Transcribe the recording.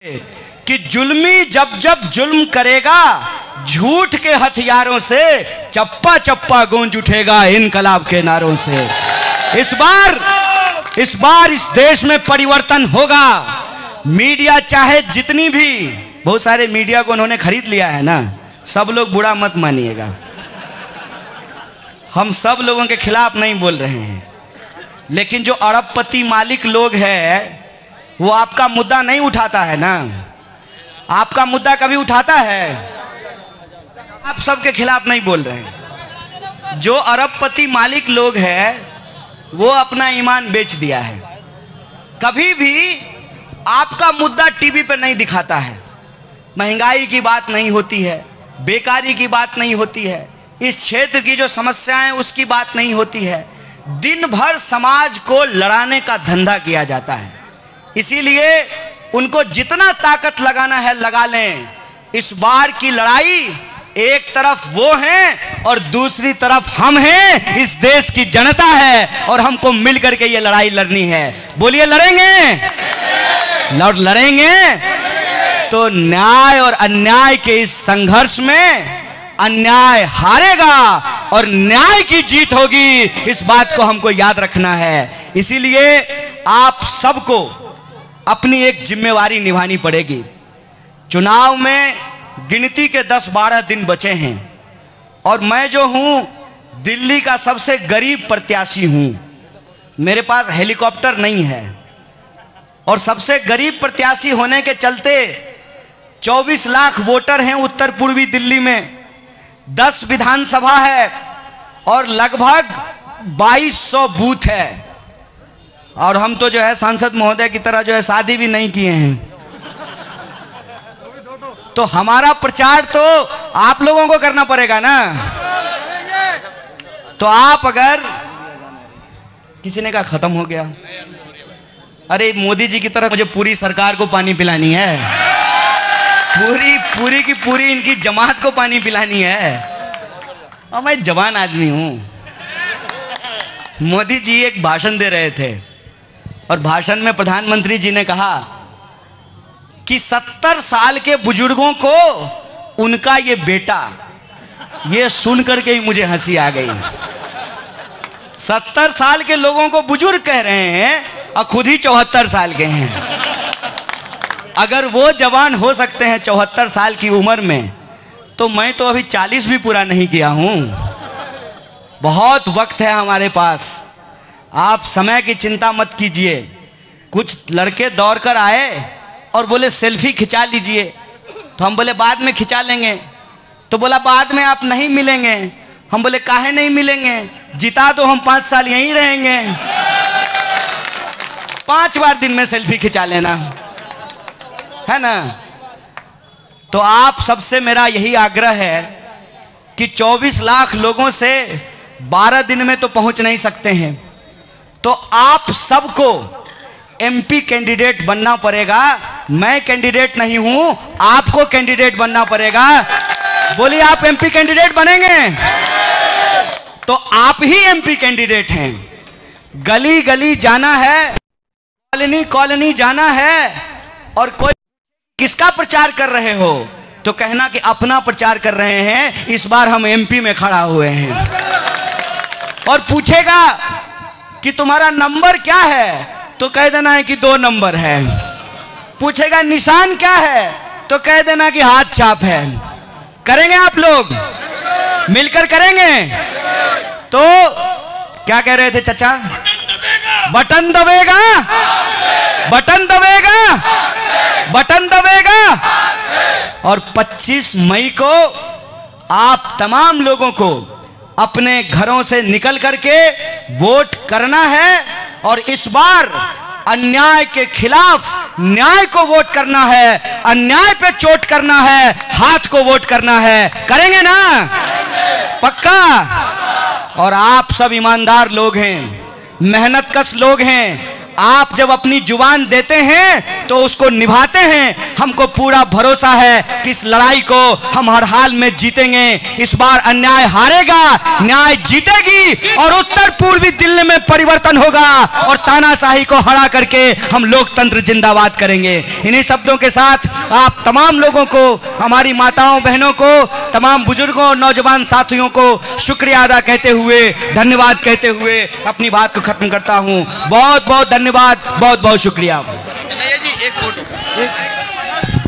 कि जुल्मी जब जब जुल्म करेगा झूठ के हथियारों से चप्पा चप्पा गूंज उठेगा इनकलाब के नारों से। इस बार इस देश में परिवर्तन होगा। मीडिया चाहे जितनी भी, बहुत सारे मीडिया को उन्होंने खरीद लिया है ना, सब लोग बुरा मत मानिएगा, हम सब लोगों के खिलाफ नहीं बोल रहे हैं, लेकिन जो अरबपति मालिक लोग हैं वो आपका मुद्दा नहीं उठाता है ना। आपका मुद्दा कभी उठाता है? आप सबके खिलाफ नहीं बोल रहे हैं। जो अरबपति मालिक लोग हैं वो अपना ईमान बेच दिया है। कभी भी आपका मुद्दा टीवी पे नहीं दिखाता है। महंगाई की बात नहीं होती है, बेकारी की बात नहीं होती है, इस क्षेत्र की जो समस्याएं उसकी बात नहीं होती है। दिन भर समाज को लड़ाने का धंधा किया जाता है। इसीलिए उनको जितना ताकत लगाना है लगा लें। इस बार की लड़ाई एक तरफ वो हैं और दूसरी तरफ हम हैं, इस देश की जनता है और हमको मिलकर के ये लड़ाई लड़नी है। बोलिए लड़ेंगे? लड़ेंगे तो न्याय और अन्याय के इस संघर्ष में अन्याय हारेगा और न्याय की जीत होगी। इस बात को हमको याद रखना है। इसीलिए आप सबको अपनी एक जिम्मेवारी निभानी पड़ेगी। चुनाव में गिनती के 10-12 दिन बचे हैं और मैं जो हूं दिल्ली का सबसे गरीब प्रत्याशी हूं। मेरे पास हेलीकॉप्टर नहीं है और सबसे गरीब प्रत्याशी होने के चलते 24 लाख वोटर हैं उत्तर पूर्वी दिल्ली में, 10 विधानसभा है और लगभग 2200 बूथ है। और हम तो जो है सांसद महोदय की तरह जो है शादी भी नहीं किए हैं, तो हमारा प्रचार तो आप लोगों को करना पड़ेगा ना। तो आप अगर किसी ने कहा खत्म हो गया, अरे मोदी जी की तरह मुझे पूरी सरकार को पानी पिलानी है, पूरी की पूरी इनकी जमात को पानी पिलानी है। और मैं जवान आदमी हूं। मोदी जी एक भाषण दे रहे थे और भाषण में प्रधानमंत्री जी ने कहा कि 70 साल के बुजुर्गों को उनका ये बेटा, ये सुन करके ही मुझे हंसी आ गई। 70 साल के लोगों को बुजुर्ग कह रहे हैं और खुद ही 74 साल के हैं। अगर वो जवान हो सकते हैं 74 साल की उम्र में, तो मैं तो अभी 40 भी पूरा नहीं किया हूं। बहुत वक्त है हमारे पास। आप समय की चिंता मत कीजिए। कुछ लड़के दौड़ कर आए और बोले सेल्फी खिंचा लीजिए, तो हम बोले बाद में खिंचा लेंगे। तो बोला बाद में आप नहीं मिलेंगे। हम बोले काहे नहीं मिलेंगे, जिता दो, हम 5 साल यहीं रहेंगे। 5 बार दिन में सेल्फी खिंचा लेना है ना। तो आप सबसे मेरा यही आग्रह है कि 24 लाख लोगों से 12 दिन में तो पहुंच नहीं सकते हैं, तो आप सबको एमपी कैंडिडेट बनना पड़ेगा। मैं कैंडिडेट नहीं हूं, आपको कैंडिडेट बनना पड़ेगा। बोलिए आप एमपी कैंडिडेट बनेंगे? तो आप ही एमपी कैंडिडेट हैं। गली गली जाना है, कॉलोनी कॉलोनी जाना है, और कोई किसका प्रचार कर रहे हो तो कहना कि अपना प्रचार कर रहे हैं, इस बार हम एमपी में खड़ा हुए हैं। और पूछेगा कि तुम्हारा नंबर क्या है तो कह देना है कि 2 नंबर है। पूछेगा निशान क्या है तो कह देना कि हाथ छाप है। करेंगे आप लोग? मिलकर करेंगे? तो क्या कह रहे थे चचा? बटन दबेगा, बटन दबेगा, बटन दबेगा। और 25 मई को आप तमाम लोगों को अपने घरों से निकल करके वोट करना है और इस बार अन्याय के खिलाफ न्याय को वोट करना है, अन्याय पे चोट करना है, हाथ को वोट करना है। करेंगे ना? पक्का? और आप सब ईमानदार लोग हैं, मेहनतकश लोग हैं। आप जब अपनी जुबान देते हैं तो उसको निभाते हैं। हमको पूरा भरोसा है कि इस लड़ाई को हम हर हाल में जीतेंगे। इस बार अन्याय हारेगा, न्याय जीतेगी और उत्तर पूर्वी दिल्ली में परिवर्तन होगा और तानाशाही को हरा करके हम लोकतंत्र जिंदाबाद करेंगे। इन्हीं शब्दों के साथ आप तमाम लोगों को, हमारी माताओं बहनों को, तमाम बुजुर्गों और नौजवान साथियों को शुक्रिया अदा कहते हुए, धन्यवाद कहते हुए अपनी बात को खत्म करता हूं। बहुत बहुत धन्यवाद, बहुत बहुत शुक्रिया। जी एक फोटो।